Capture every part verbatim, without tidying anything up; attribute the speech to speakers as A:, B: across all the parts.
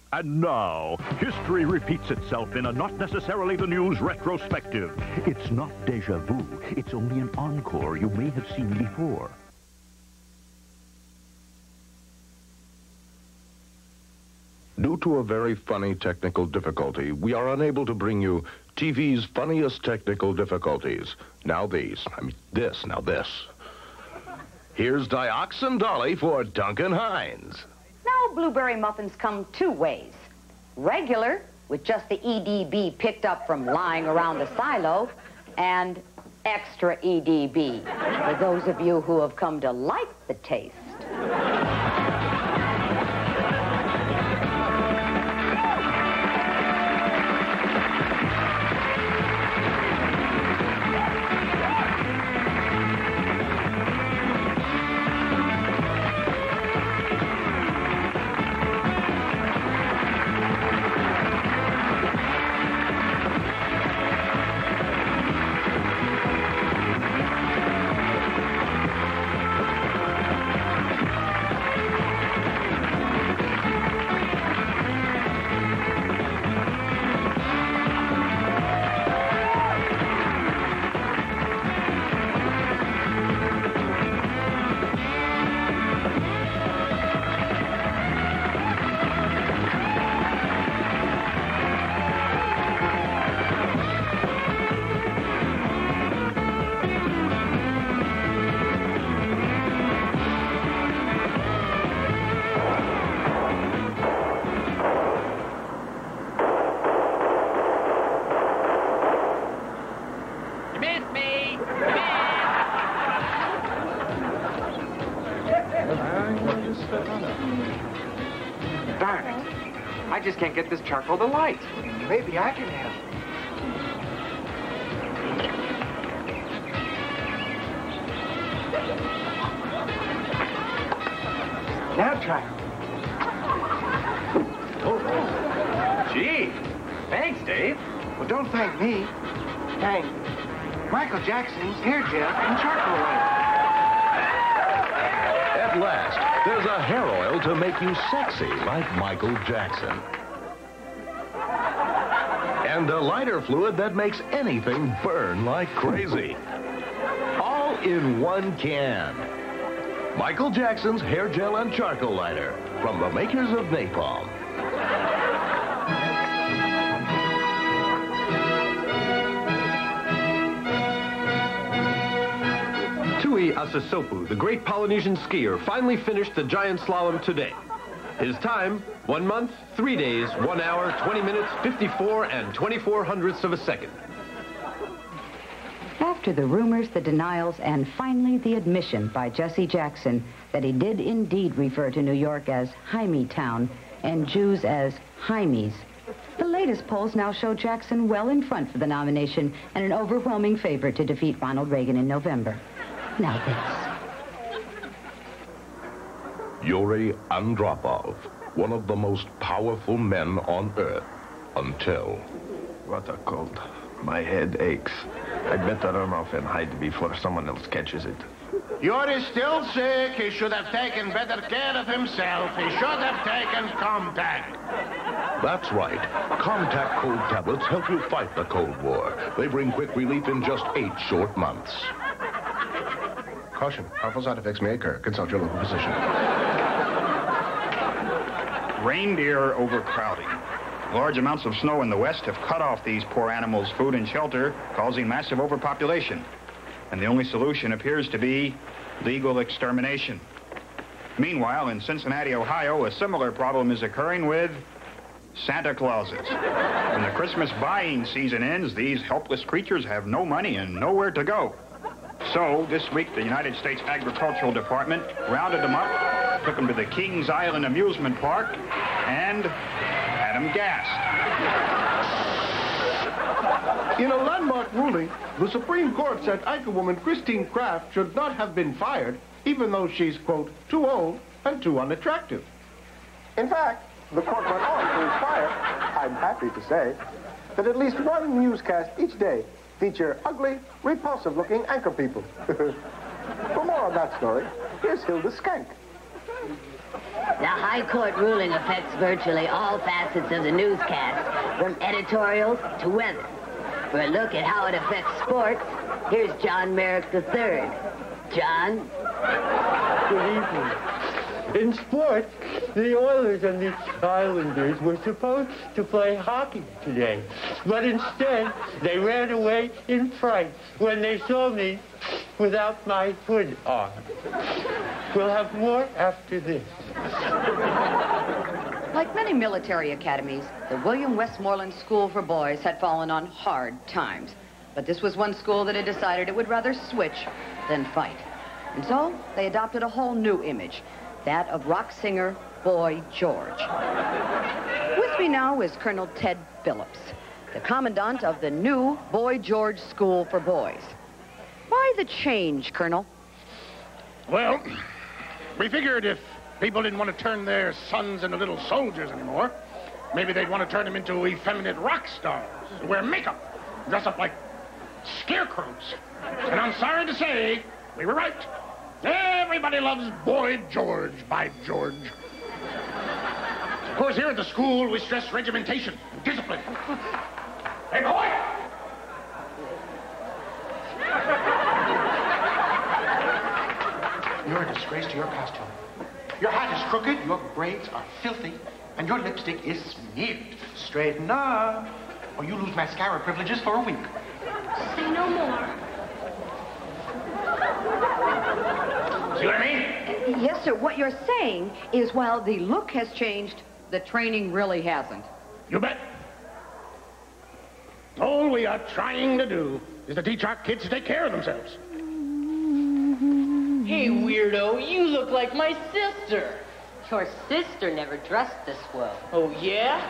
A: And now, history repeats itself in a not necessarily the news retrospective. It's not déjà vu. It's only an encore you may have seen before.
B: Due to a very funny technical difficulty, we are unable to bring you T V's funniest technical difficulties. Now these. I mean, this. Now this. Here's Dioxin Dolly for Duncan Hines.
C: Now blueberry muffins come two ways. Regular, with just the E D B picked up from lying around the silo, and extra E D B, for those of you who have come to like the taste.
D: Darn it. I just can't get this charcoal to light.
E: Maybe I can help. Now try.
D: Oh, gee. Thanks, Dave.
E: Well, don't thank me. Thank Michael Jackson's hair gel and charcoal light.
B: At last, there's a hair oil to make you sexy like Michael Jackson. And a lighter fluid that makes anything burn like crazy. All in one can. Michael Jackson's hair gel and charcoal lighter from the makers of napalm.
F: Tui Asasopu, the great Polynesian skier, finally finished the giant slalom today. His time, one month, three days, one hour, twenty minutes, fifty-four and twenty-four hundredths of a second.
C: After the rumors, the denials, and finally the admission by Jesse Jackson that he did indeed refer to New York as Jaime Town and Jews as Jaimes, the latest polls now show Jackson well in front for the nomination and an overwhelming favorite to defeat Ronald Reagan in November. Now this.
B: Yuri Andropov, one of the most powerful men on Earth, until...
G: What a cold. My head aches. I'd better run off and hide before someone else catches it.
H: Yuri's still sick. He should have taken better care of himself. He should have taken Contact.
B: That's right. Contact cold tablets help you fight the Cold War. They bring quick relief in just eight short months.
G: Caution. Powerful side effects may occur. Consult your local physician.
I: Reindeer overcrowding. Large amounts of snow in the west have cut off these poor animals' food and shelter, causing massive overpopulation. And the only solution appears to be legal extermination. Meanwhile, in Cincinnati, Ohio, a similar problem is occurring with Santa Clauses. When the Christmas buying season ends, these helpless creatures have no money and nowhere to go. So, this week, the United States Agricultural Department rounded them up, took them to the Kings Island Amusement Park, and had them gassed.
E: In a landmark ruling, the Supreme Court said anchorwoman Christine Kraft should not have been fired, even though she's, quote, too old and too unattractive. In fact, the court went on to inspire, I'm happy to say, that at least one newscast each day feature ugly, repulsive-looking anchor people. For more on that story, here's Hilda Skank.
J: The High court ruling affects virtually all facets of the newscast, from editorials to weather. For a look at how it affects sports, here's John Merrick the third. John?
K: Good evening. In sports, the Oilers and the Islanders were supposed to play hockey today. But instead, they ran away in fright when they saw me without my hood on. We'll have more after this.
L: Like many military academies, the William Westmoreland School for Boys had fallen on hard times. But this was one school that had decided it would rather switch than fight. And so they adopted a whole new image, that of rock singer Boy George. With me now is Colonel Ted Phillips, the commandant of the new Boy George School for Boys. Why the change, Colonel?
H: Well, we figured if people didn't want to turn their sons into little soldiers anymore, maybe they'd want to turn them into effeminate rock stars, wear makeup, dress up like scarecrows. And I'm sorry to say, we were right. Everybody loves Boy George, by George. Of course, here at the school, we stress regimentation and discipline. Hey, boy! You're a disgrace to your costume. Your hat is crooked, your braids are filthy, and your lipstick is smeared. Straighten up, or you lose mascara privileges for a week.
M: Say no more.
H: See what I mean?
L: Uh, yes, sir. What you're saying is while the look has changed, the training really hasn't.
H: You bet. All we are trying to do is to teach our kids to take care of themselves.
N: Hey, weirdo, you look like my sister. Your sister never dressed this well. Oh, yeah?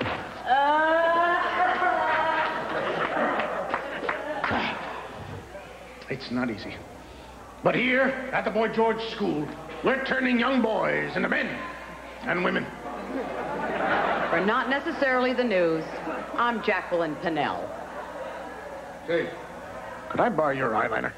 H: Uh... It's not easy. But here, at the Boy George School, we're turning young boys into men and women.
L: For not necessarily the news, I'm Jacqueline Pennell.
H: Hey, could I borrow your eyeliner?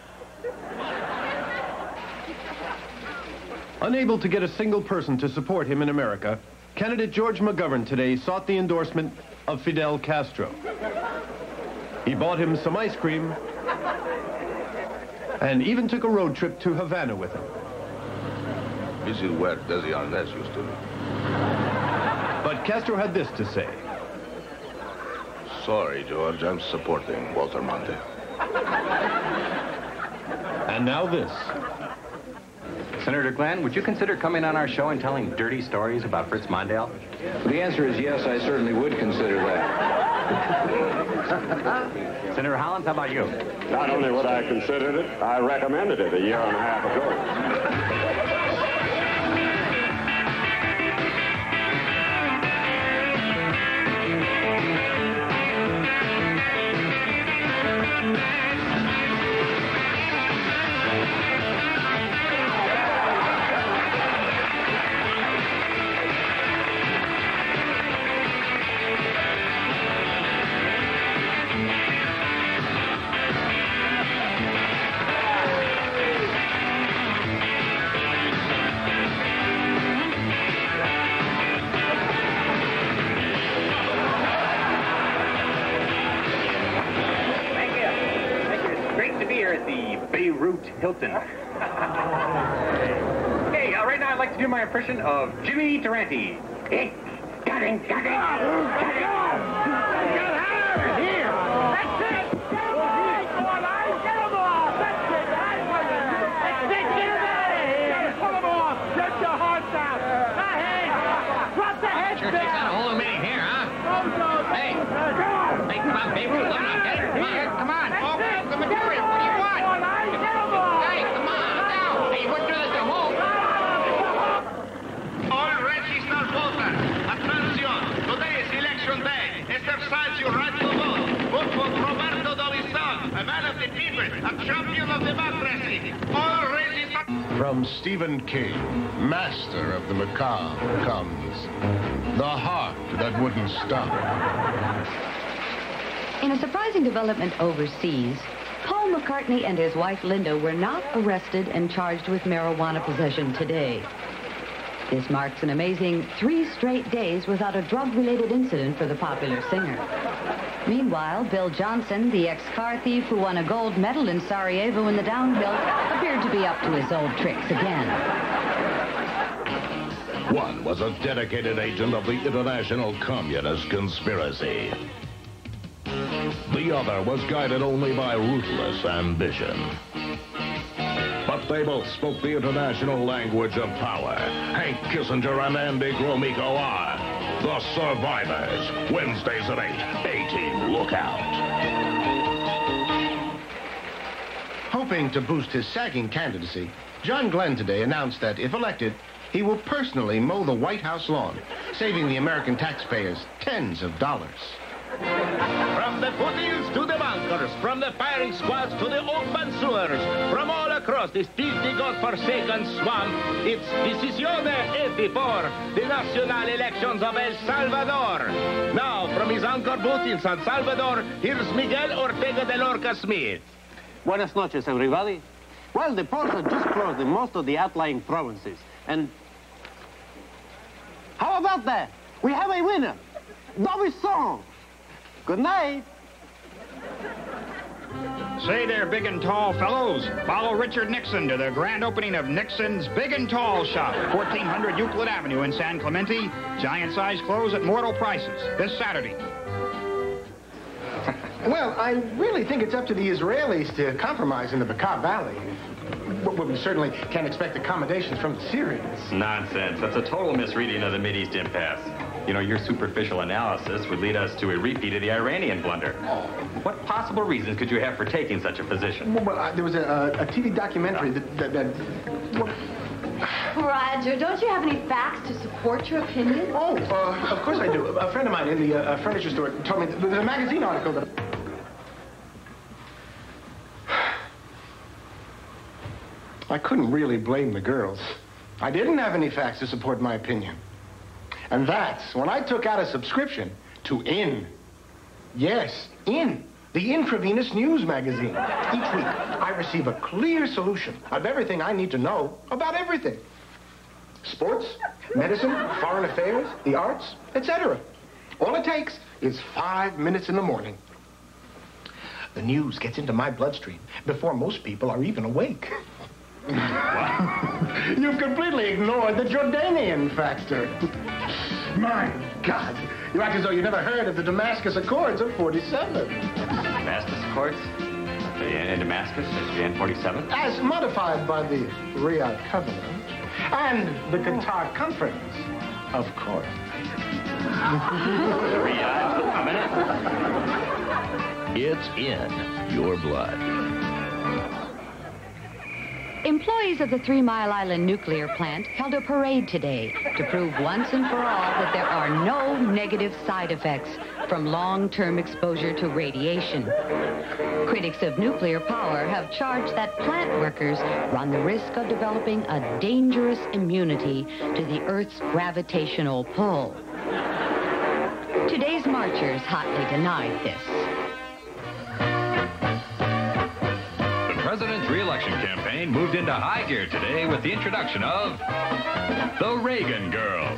F: Unable to get a single person to support him in America, candidate George McGovern today sought the endorsement of Fidel Castro. He bought him some ice cream and even took a road trip to Havana with him.
B: This is where Desi Arnaz used to live.
F: But Castro had this to say.
B: Sorry, George, I'm supporting Walter Mondale.
F: And now this.
D: Senator Glenn, would you consider coming on our show and telling dirty stories about Fritz Mondale?
O: The answer is yes, I certainly would consider that.
D: Senator Hollins, how about you?
P: Not only would I consider it, I recommended it a year and a half ago.
D: Hilton. Hey, uh, right now I'd like to do my impression of Jimmy Durante. Hey, got him, got him, got him. Get out of here. That's it. Get him off. Get him off. That's it. That's it. Get him out of here. Pull him off. Get your hearts out. Hey, drop the head
Q: Sure
D: down.
Q: takes out a whole meeting here, huh? Hey. Hey, come on, baby. Come on, get it. Come on. Come on. Open the material. What do you want? Hey, come on, now. Hey, you went through this at home.
R: All registered voters, attention. Today is election day. Exercise your right to vote. Vote for Roberto Dovizon, a man of the people, a champion of democracy. All registered...
E: From Stephen King, master of the macabre, comes The Heart That Wouldn't Stop.
C: In a surprising development overseas, Paul McCartney and his wife Linda were not arrested and charged with marijuana possession today. This marks an amazing three straight days without a drug-related incident for the popular singer. Meanwhile, Bill Johnson, the ex-car thief who won a gold medal in Sarajevo in the downhill, appeared to be up to his old tricks again.
B: One was a dedicated agent of the international communist conspiracy. The other was guided only by ruthless ambition. But they both spoke the international language of power. Hank Kissinger and Andy Gromyko are the Survivors. Wednesdays at eight. A-Team, look out.
E: Hoping to boost his sagging candidacy, John Glenn today announced that, if elected, he will personally mow the White House lawn, saving the American taxpayers tens of dollars.
R: From the foothills to the bunkers, from the firing squads to the open sewers, from all across this filthy, God-forsaken swamp, it's Decisione eighty-four, the national elections of El Salvador. Now, from his anchor booth in San Salvador, here's Miguel Ortega de Lorca Smith.
S: Buenas noches, everybody. Well, the polls have just closed in most of the outlying provinces, and how about that? We have a winner, Davison. Good night.
I: Say there, big and tall fellows. Follow Richard Nixon to the grand opening of Nixon's Big and Tall Shop, fourteen hundred Euclid Avenue in San Clemente. Giant-sized clothes at mortal prices this Saturday.
E: Well, I really think it's up to the Israelis to compromise in the Bekaa Valley. Well, we certainly can't expect accommodations from the Syrians.
T: Nonsense. That's a total misreading of the Mideast impasse. You know, your superficial analysis would lead us to a repeat of the Iranian blunder. What possible reasons could you have for taking such a position?
E: Well, uh, there was a, a T V documentary that... that, that well,
U: Roger, don't you have any facts to support your opinion?
E: Oh, uh, of course I do. A friend of mine in the uh, furniture store told me that there's a magazine article that... I couldn't really blame the girls. I didn't have any facts to support my opinion. And that's when I took out a subscription to In. Yes, In, the intravenous news magazine. Each week, I receive a clear solution of everything I need to know about everything. Sports, medicine, foreign affairs, the arts, et cetera. All it takes is five minutes in the morning. The news gets into my bloodstream before most people are even awake. You've completely ignored the Jordanian factor. My God, you act as though you never heard of the Damascus Accords of forty-seven.
T: Damascus Accords? In Damascus, in forty-seven?
E: As modified by the Riyadh Covenant and the Qatar Conference, of course.
T: Riyadh Covenant?
A: It's in your blood.
C: Employees of the Three Mile Island nuclear plant held a parade today to prove once and for all that there are no negative side effects from long-term exposure to radiation. Critics of nuclear power have charged that plant workers run the risk of developing a dangerous immunity to the Earth's gravitational pull. Today's marchers hotly denied this.
V: The president's re-election campaign moved into high gear today with the introduction of the Reagan Girls.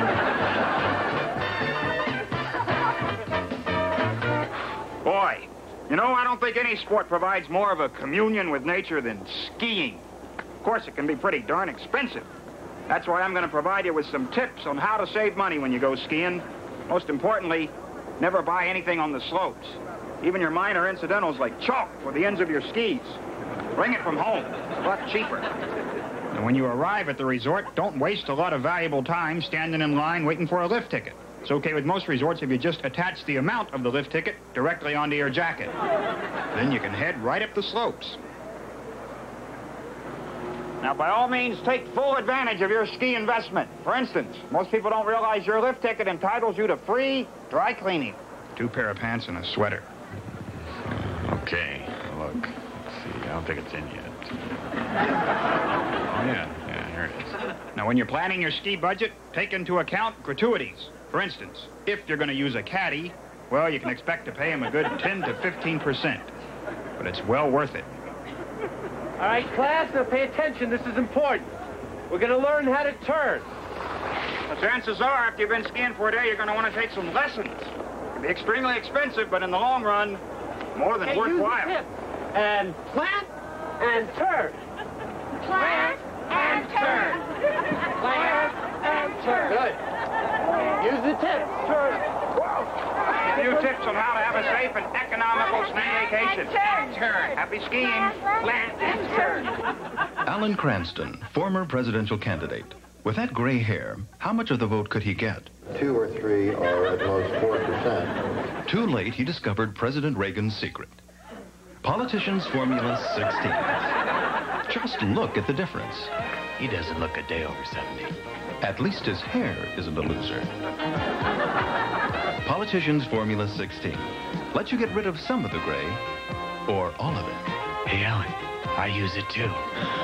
I: Boy, you know, I don't think any sport provides more of a communion with nature than skiing. Of course, it can be pretty darn expensive. That's why I'm going to provide you with some tips on how to save money when you go skiing. Most importantly, never buy anything on the slopes. Even your minor incidentals like chalk for the ends of your skis. Bring it from home. It's a lot cheaper. And when you arrive at the resort, don't waste a lot of valuable time standing in line waiting for a lift ticket. It's okay with most resorts if you just attach the amount of the lift ticket directly onto your jacket. Then you can head right up the slopes. Now, by all means, take full advantage of your ski investment. For instance, most people don't realize your lift ticket entitles you to free dry cleaning. Two pair of pants and a sweater.
V: Okay, look. Let's see, I don't think it's in yet. Oh, yeah, yeah, here it is.
I: Now, when you're planning your ski budget, take into account gratuities. For instance, if you're going to use a caddy, well, you can expect to pay him a good ten to fifteen percent. But it's well worth it.
K: All right, class, now pay attention. This is important. We're going to learn how to turn.
I: Well, chances are, after you've been skiing for a day, you're going to want to take some lessons. It'll be extremely expensive, but in the long run, more than
K: Hey,
I: worthwhile.
K: use the tip. And plant and turn.
Q: Plant and turn.
K: Plant and turn. Good. Use the tip. Turn.
I: A few tips on how to have a safe and economical snake vacation.
Q: Turn. Turn.
I: Happy skiing.
Q: Plant and turn.
G: Alan Cranston, former presidential candidate. With that gray hair, how much of the vote could he get?
J: Two or three, or at most four percent.
G: Too late, he discovered President Reagan's secret. Politicians' Formula sixteen. Just look at the difference.
W: He doesn't look a day over seventy.
G: At least his hair isn't a loser. Politicians' Formula sixteen. Let you get rid of some of the gray, or all of it.
W: Hey, Alan, I use it too.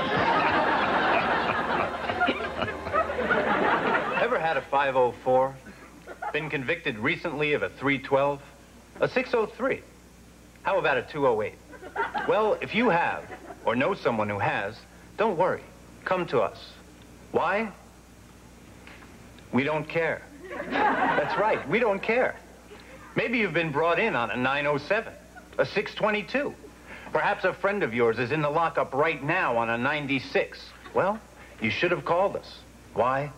X: Ever had a five oh four? Been convicted recently of a three twelve? A six oh three? How about a two oh eight? Well, if you have, or know someone who has, don't worry. Come to us. Why? We don't care. That's right, we don't care. Maybe you've been brought in on a nine oh seven, a six twenty-two. Perhaps a friend of yours is in the lockup right now on a ninety-six. Well, you should have called us. Why?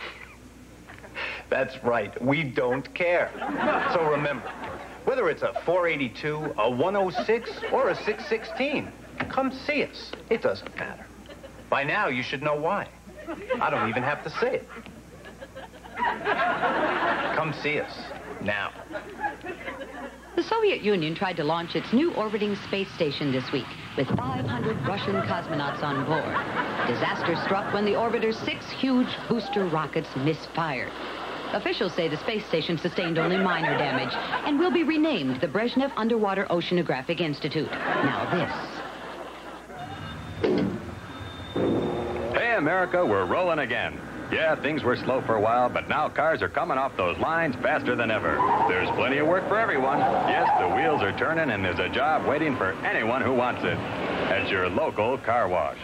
X: That's right, we don't care. So remember, whether it's a four eighty-two, a one oh six, or a six sixteen, come see us. It doesn't matter. By now, you should know why. I don't even have to say it. Come see us, now.
C: The Soviet Union tried to launch its new orbiting space station this week with five hundred Russian cosmonauts on board. Disaster struck when the orbiter's six huge booster rockets misfired. Officials say the space station sustained only minor damage and will be renamed the Brezhnev Underwater Oceanographic Institute. Now this.
V: Hey, America, we're rolling again. Yeah, things were slow for a while, but now cars are coming off those lines faster than ever. There's plenty of work for everyone. Yes, the wheels are turning, and there's a job waiting for anyone who wants it. At your local car wash.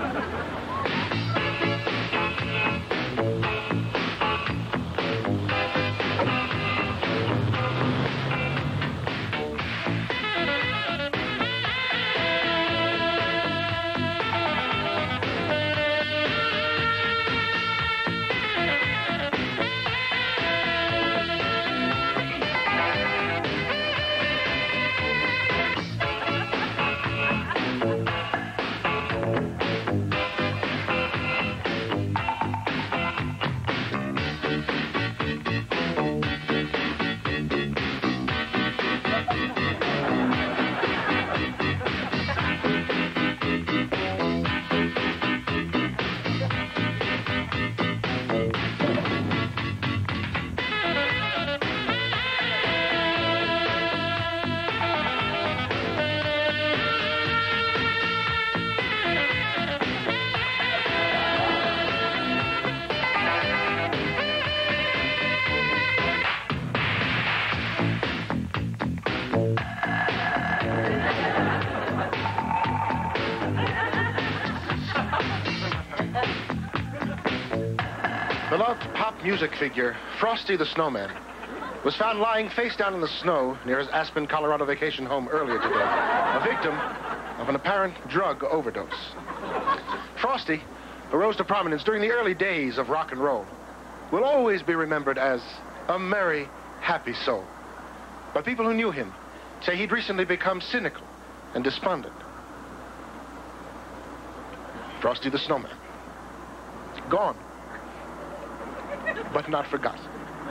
E: Beloved pop music figure, Frosty the Snowman, was found lying face down in the snow near his Aspen, Colorado vacation home earlier today, a victim of an apparent drug overdose. Frosty arose to prominence during the early days of rock and roll. Will always be remembered as a merry, happy soul. But people who knew him say he'd recently become cynical and despondent. Frosty the Snowman. Gone. But not forgotten.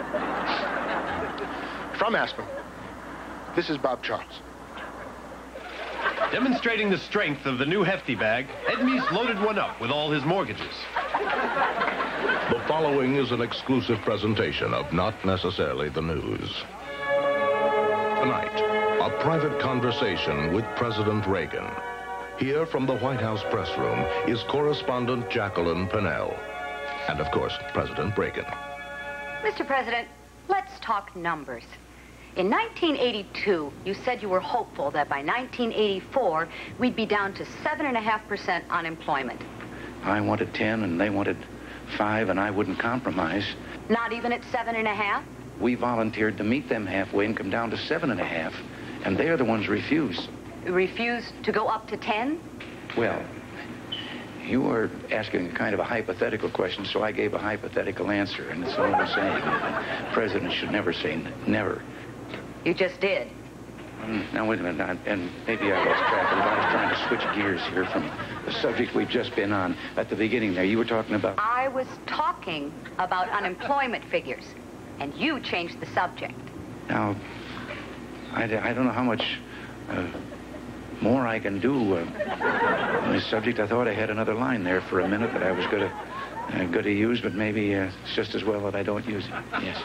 E: From Aspen, this is Bob Charles.
F: Demonstrating the strength of the new Hefty bag, Ed Meese loaded one up with all his mortgages.
B: The following is an exclusive presentation of Not Necessarily the News. Tonight, a private conversation with President Reagan. Here from the White House press room is correspondent Jacqueline Pennell. And, of course, President Reagan.
L: Mister President, let's talk numbers. In nineteen eighty-two, you said you were hopeful that by nineteen eighty-four, we'd be down to seven point five percent unemployment.
W: I wanted ten, and they wanted five, and I wouldn't compromise.
L: Not even at seven and a half?
H: We volunteered to meet them halfway and come down to seven and a half, and they're the ones who refuse.
L: Refuse to go up to ten?
H: Well, you were asking kind of a hypothetical question, so I gave a hypothetical answer, and that's all I'm saying. The president should never say n never.
L: You just did.
H: Mm, now, wait a minute, I, and maybe I lost track of it. I was trying to switch gears here from the subject we've just been on. At the beginning there, you were talking about...
L: I was talking about unemployment figures, and you changed the subject.
H: Now, I, I don't know how much uh, more I can do uh, on this subject. I thought I had another line there for a minute that I was going to uh, going to use, but maybe uh, it's just as well that I don't use it. Yes.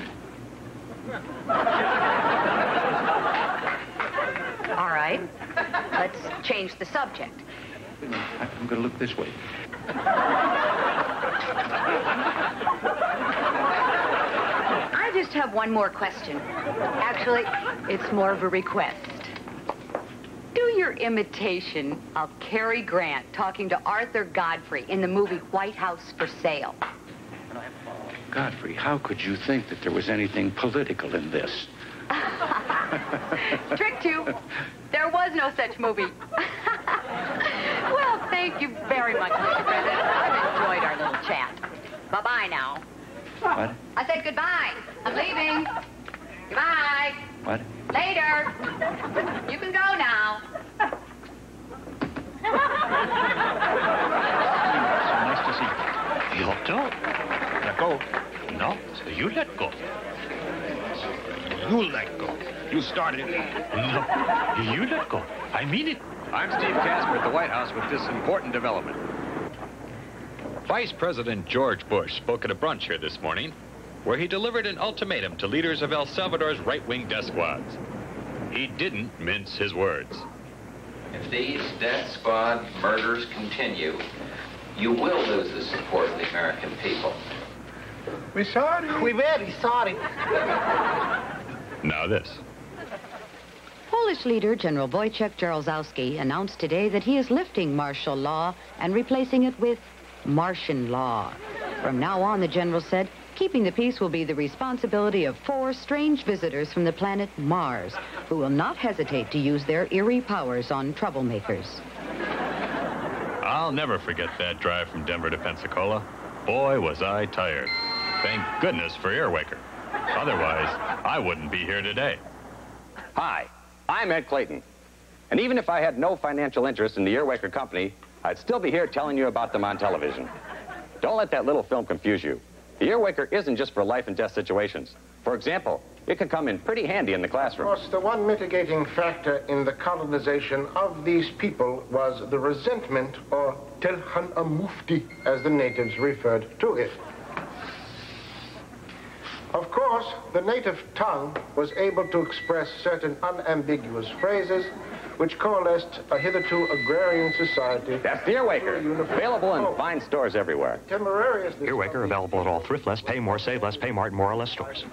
L: All right. Let's change the subject.
H: I'm going to look this way.
L: I just have one more question. Actually, it's more of a request. Do your imitation of Cary Grant talking to Arthur Godfrey in the movie White House for Sale.
H: Godfrey, how could you think that there was anything political in this?
L: Tricked you. There was no such movie. Well, thank you very much, Mister President. I've enjoyed our little chat. Bye-bye now.
H: What?
L: I said goodbye. I'm leaving. Goodbye.
H: What?
L: Later. You can go now.
W: So nice to see you. You too. Let go. No, so you let go. You let go. You started it. No, you let go. I mean it.
V: I'm Steve Casper at the White House with this important development. Vice President George Bush spoke at a brunch here this morning where he delivered an ultimatum to leaders of El Salvador's right-wing death squads. He didn't mince his words.
M: If these death squad murders continue, you will lose the support of the American people.
E: We're sorry. We're very sorry.
V: Now this.
C: Polish leader General Wojciech Jaruzelski announced today that he is lifting martial law and replacing it with Martian law. From now on, the general said, keeping the peace will be the responsibility of four strange visitors from the planet Mars, who will not hesitate to use their eerie powers on troublemakers.
V: I'll never forget that drive from Denver to Pensacola. Boy, was I tired. Thank goodness for Earwaker. Otherwise, I wouldn't be here today. Hi, I'm Ed Clayton. And even if I had no financial interest in the Earwaker Company, I'd still be here telling you about them on television. Don't let that little film confuse you. The Earwaker isn't just for life and death situations. For example, it can come in pretty handy in the classroom.
E: Of course, the one mitigating factor in the colonization of these people was the resentment, or telhan amufti, as the natives referred to it. Of course, the native tongue was able to express certain unambiguous phrases which coalesced a hitherto agrarian society.
V: That's the Earwaker, available in fine stores everywhere.
N: Earwaker available at all Thrift Less, Pay More, Save Less, Pay Mart, more or less stores.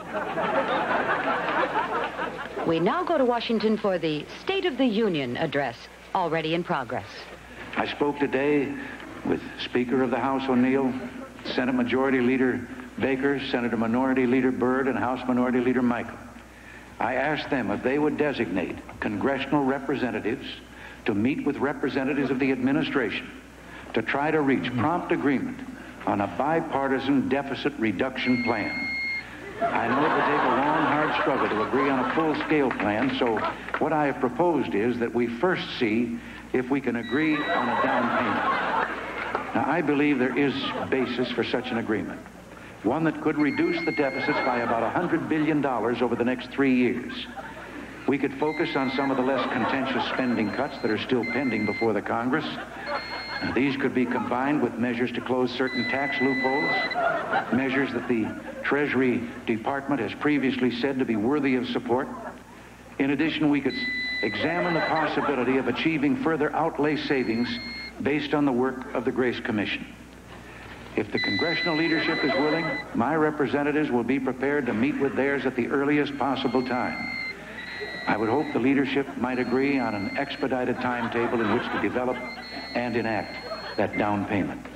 C: We now go to Washington for the State of the Union address, already in progress.
H: I spoke today with Speaker of the House O'Neill, Senate Majority Leader Baker, Senator Minority Leader Byrd, and House Minority Leader Michael. I asked them if they would designate congressional representatives to meet with representatives of the administration to try to reach prompt agreement on a bipartisan deficit reduction plan. I know it will take a long, hard struggle to agree on a full-scale plan, so what I have proposed is that we first see if we can agree on a down payment. Now, I believe there is basis for such an agreement, one that could reduce the deficits by about one hundred billion dollars over the next three years. We could focus on some of the less contentious spending cuts that are still pending before the Congress. Now, these could be combined with measures to close certain tax loopholes, measures that the Treasury Department has previously said to be worthy of support. In addition, we could examine the possibility of achieving further outlay savings based on the work of the Grace Commission. If the congressional leadership is willing, my representatives will be prepared to meet with theirs at the earliest possible time. I would hope the leadership might agree on an expedited timetable in which to develop and enact that down payment.